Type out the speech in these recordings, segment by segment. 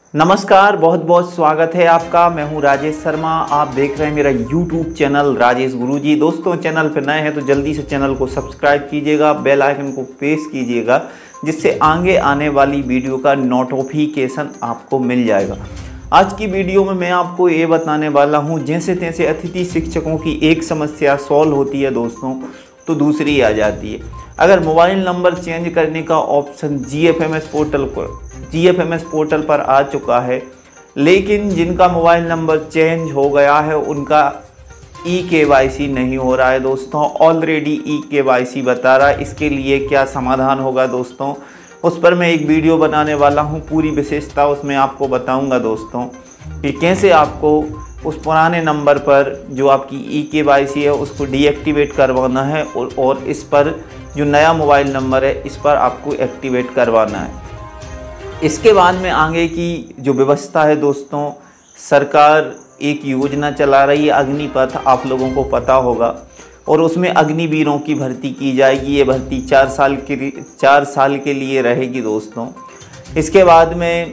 नमस्कार, बहुत बहुत स्वागत है आपका। मैं हूं राजेश शर्मा। आप देख रहे हैं मेरा YouTube चैनल राजेश गुरुजी। दोस्तों, चैनल पर नए हैं तो जल्दी से चैनल को सब्सक्राइब कीजिएगा, बेल आइकन को प्रेस कीजिएगा, जिससे आगे आने वाली वीडियो का नोटिफिकेशन आपको मिल जाएगा। आज की वीडियो में मैं आपको ये बताने वाला हूं, जैसे तैसे अतिथि शिक्षकों की एक समस्या सॉल्व होती है दोस्तों, तो दूसरी आ जाती है। अगर मोबाइल नंबर चेंज करने का ऑप्शन GFMS पोर्टल पर आ चुका है, लेकिन जिनका मोबाइल नंबर चेंज हो गया है उनका eKYC नहीं हो रहा है दोस्तों। ऑलरेडी eKYC बता रहा है। इसके लिए क्या समाधान होगा दोस्तों, उस पर मैं एक वीडियो बनाने वाला हूं। पूरी विशेषता उसमें आपको बताऊंगा दोस्तों कि कैसे आपको उस पुराने नंबर पर जो आपकी eKYC है उसको डीएक्टिवेट करवाना है और इस पर जो नया मोबाइल नंबर है इस पर आपको एक्टिवेट करवाना है। इसके बाद में आगे की जो व्यवस्था है दोस्तों, सरकार एक योजना चला रही है अग्निपथ, आप लोगों को पता होगा, और उसमें अग्निवीरों की भर्ती की जाएगी। ये भर्ती 4 साल के लिए रहेगी दोस्तों। इसके बाद में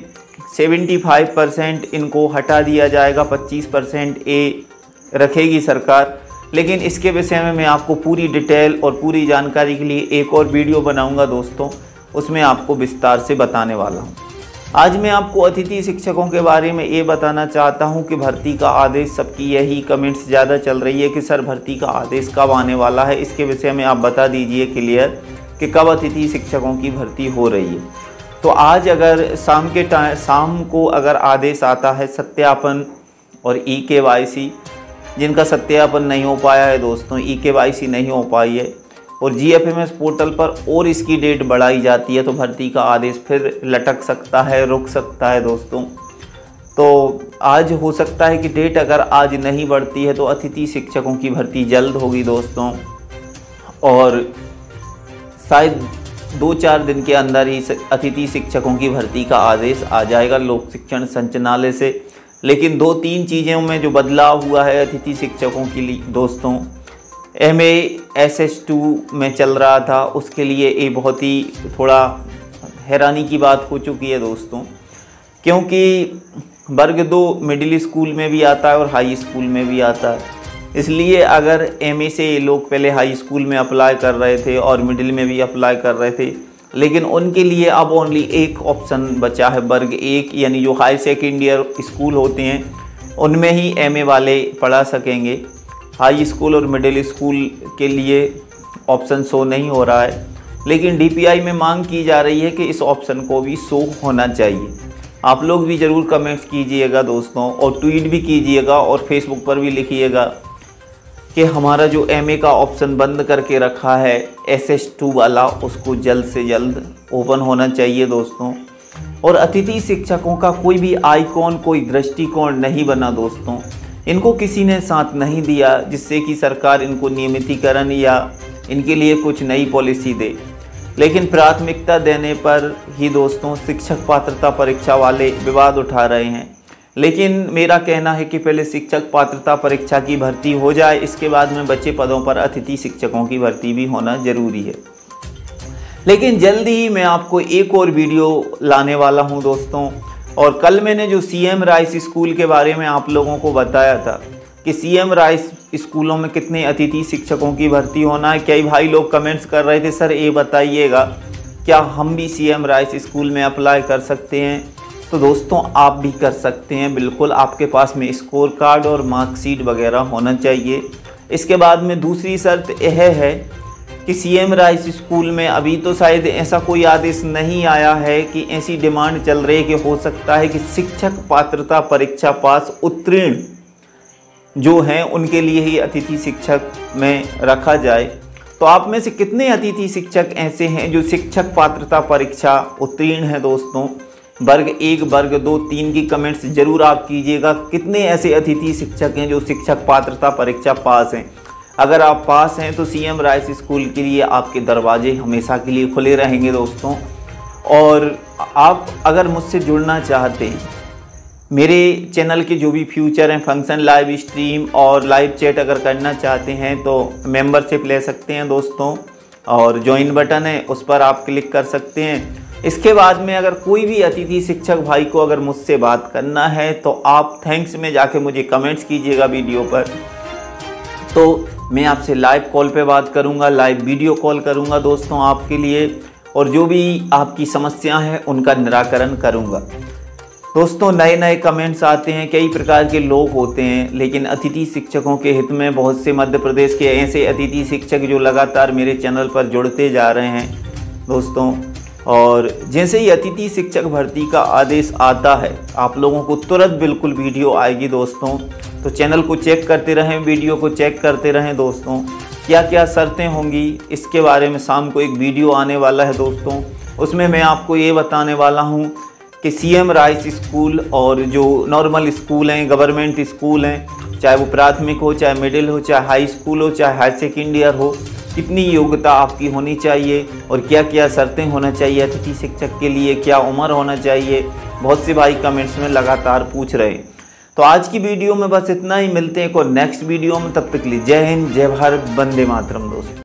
75% इनको हटा दिया जाएगा, 25% ये रखेगी सरकार। लेकिन इसके विषय में मैं आपको पूरी डिटेल और पूरी जानकारी के लिए एक और वीडियो बनाऊंगा दोस्तों, उसमें आपको विस्तार से बताने वाला हूं। आज मैं आपको अतिथि शिक्षकों के बारे में ये बताना चाहता हूं कि भर्ती का आदेश, सबकी यही कमेंट्स ज़्यादा चल रही है कि सर भर्ती का आदेश कब आने वाला है। इसके विषय में आप बता दीजिए क्लियर कि कब अतिथि शिक्षकों की भर्ती हो रही है। तो आज अगर शाम को अगर आदेश आता है सत्यापन और eKYC, जिनका सत्यापन नहीं हो पाया है दोस्तों, eKYC नहीं हो पाई है और GFMS पोर्टल पर और इसकी डेट बढ़ाई जाती है, तो भर्ती का आदेश फिर लटक सकता है, रुक सकता है दोस्तों। तो आज हो सकता है कि डेट अगर आज नहीं बढ़ती है तो अतिथि शिक्षकों की भर्ती जल्द होगी दोस्तों, और शायद 2-4 दिन के अंदर ही अतिथि शिक्षकों की भर्ती का आदेश आ जाएगा लोक शिक्षण संचालनालय से। लेकिन 2-3 चीज़ों में जो बदलाव हुआ है अतिथि शिक्षकों के लिए दोस्तों, MA SS2 में चल रहा था, उसके लिए ये बहुत ही थोड़ा हैरानी की बात हो चुकी है दोस्तों, क्योंकि वर्ग 2 मिडिल स्कूल में भी आता है और हाई स्कूल में भी आता है। इसलिए अगर MA से ये लोग पहले हाई स्कूल में अप्लाई कर रहे थे और मिडिल में भी अप्लाई कर रहे थे, लेकिन उनके लिए अब ओनली एक ऑप्शन बचा है, वर्ग 1, यानी जो हाई सेकेंडरी स्कूल होते हैं उनमें ही MA वाले पढ़ा सकेंगे। हाई स्कूल और मिडिल स्कूल के लिए ऑप्शन शो नहीं हो रहा है, लेकिन DPI में मांग की जा रही है कि इस ऑप्शन को भी शो होना चाहिए। आप लोग भी ज़रूर कमेंट्स कीजिएगा दोस्तों, और ट्वीट भी कीजिएगा और फेसबुक पर भी लिखिएगा कि हमारा जो MA का ऑप्शन बंद करके रखा है SS2 वाला, उसको जल्द से जल्द ओपन होना चाहिए दोस्तों। और अतिथि शिक्षकों का कोई भी आइकॉन, कोई दृष्टिकोण नहीं बना दोस्तों, इनको किसी ने साथ नहीं दिया जिससे कि सरकार इनको नियमितीकरण या इनके लिए कुछ नई पॉलिसी दे। लेकिन प्राथमिकता देने पर ही दोस्तों शिक्षक पात्रता परीक्षा वाले विवाद उठा रहे हैं। लेकिन मेरा कहना है कि पहले शिक्षक पात्रता परीक्षा की भर्ती हो जाए, इसके बाद में बचे पदों पर अतिथि शिक्षकों की भर्ती भी होना ज़रूरी है। लेकिन जल्दी ही मैं आपको एक और वीडियो लाने वाला हूं दोस्तों। और कल मैंने जो CM राइस स्कूल के बारे में आप लोगों को बताया था कि CM राइस स्कूलों में कितने अतिथि शिक्षकों की भर्ती होना है, कई भाई लोग कमेंट्स कर रहे थे सर ये बताइएगा क्या हम भी CM राइस स्कूल में अप्लाई कर सकते हैं। तो दोस्तों आप भी कर सकते हैं, बिल्कुल। आपके पास में स्कोर कार्ड और मार्कशीट वगैरह होना चाहिए। इसके बाद में दूसरी शर्त यह है कि CM राइस स्कूल में अभी तो शायद ऐसा कोई आदेश नहीं आया है कि ऐसी डिमांड चल रही है कि हो सकता है कि शिक्षक पात्रता परीक्षा पास उत्तीर्ण जो हैं उनके लिए ही अतिथि शिक्षक में रखा जाए। तो आप में से कितने अतिथि शिक्षक ऐसे हैं जो शिक्षक पात्रता परीक्षा उत्तीर्ण हैं दोस्तों? वर्ग 1, वर्ग 2, 3 की कमेंट्स ज़रूर आप कीजिएगा। कितने ऐसे अतिथि शिक्षक हैं जो शिक्षक पात्रता परीक्षा पास हैं? अगर आप पास हैं तो CM राइस स्कूल के लिए आपके दरवाजे हमेशा के लिए खुले रहेंगे दोस्तों। और आप अगर मुझसे जुड़ना चाहते हैं, मेरे चैनल के जो भी फ्यूचर हैं फंक्शन, लाइव स्ट्रीम और लाइव चैट अगर करना चाहते हैं तो मेंबरशिप ले सकते हैं दोस्तों। और ज्वाइन बटन है उस पर आप क्लिक कर सकते हैं। इसके बाद में अगर कोई भी अतिथि शिक्षक भाई को अगर मुझसे बात करना है तो आप थैंक्स में जाके मुझे कमेंट्स कीजिएगा वीडियो पर, तो मैं आपसे लाइव कॉल पे बात करूंगा, लाइव वीडियो कॉल करूंगा दोस्तों आपके लिए, और जो भी आपकी समस्या है उनका निराकरण करूंगा। दोस्तों नए नए कमेंट्स आते हैं, कई प्रकार के लोग होते हैं, लेकिन अतिथि शिक्षकों के हित में बहुत से मध्य प्रदेश के ऐसे अतिथि शिक्षक जो लगातार मेरे चैनल पर जुड़ते जा रहे हैं दोस्तों। और जैसे ही अतिथि शिक्षक भर्ती का आदेश आता है आप लोगों को तुरंत बिल्कुल वीडियो आएगी दोस्तों, तो चैनल को चेक करते रहें, वीडियो को चेक करते रहें दोस्तों। क्या क्या शर्तें होंगी इसके बारे में शाम को एक वीडियो आने वाला है दोस्तों, उसमें मैं आपको ये बताने वाला हूँ कि CM राइस स्कूल और जो नॉर्मल स्कूल हैं, गवर्नमेंट स्कूल हैं, चाहे वो प्राथमिक हो, चाहे मिडिल हो, चाहे हाई स्कूल हो, चाहे हायर सेकेंडरी हो, कितनी योग्यता आपकी होनी चाहिए और क्या क्या शर्तें होना चाहिए अतिथि शिक्षक के लिए, क्या उम्र होना चाहिए, बहुत से भाई कमेंट्स में लगातार पूछ रहे हैं। तो आज की वीडियो में बस इतना ही, मिलते हैं एक और नेक्स्ट वीडियो में, तब तक के लिए जय हिंद, जय भारत, वंदे मातरम दोस्तों।